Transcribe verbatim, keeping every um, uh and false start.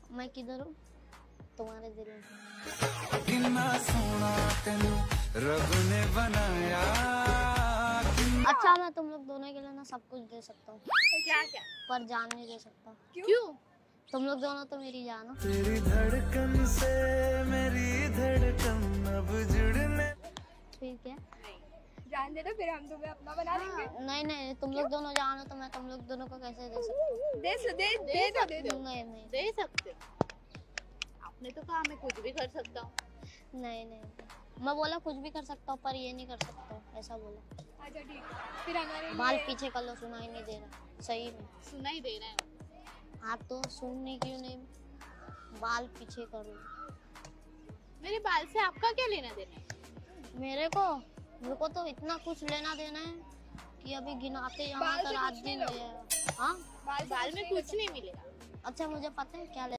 मैं किधर हूँ? तुम्हारे दिल में। कितना सोना तेनू रब ने बनाया। अच्छा मैं तुम लोग दोनों के लिए ना सब कुछ दे सकता हूँ। क्या क्या? पर जान नहीं दे सकता। क्यों? तुम लोग दोनों तो मेरी जान हो। तेरी धड़कन से मेरी धड़कन अब जुड़ने। ठीक है। जान दे दो फिर हम तुम्हें अपना बना देंगे। हाँ, नहीं नहीं तुम लोग दोनों जान हो तो मैं तुम लोग दोनों को कैसे दे सकता हूँ? दे दे दे दे दो दे दो। नहीं नहीं दे सकते हो। आपने तो कहा मैं कुछ भी कर सकता हूँ। नहीं नहीं मैं बोला कुछ भी कर सकता हूँ पर ये नहीं कर सकता हूँ, ऐसा बोला। अच्छा ठीक है फिर हमारे बाल लिए पीछे कर लो, सुनाई नहीं दे रहा। सही में सुना ही दे रहे हैं। आप तो सुनने क्यों नहीं, बाल पीछे कर लो। मेरे बाल से आपका क्या लेना देना है? मेरे को मेरे को तो इतना कुछ लेना देना है कि अभी गिनाते यहाँ बाल तो से रात कुछ दिन नहीं लो। गया। हाँ बाल से बाल में नहीं कुछ लेते। नहीं मिलेगा। अच्छा मुझे पता है क्या ले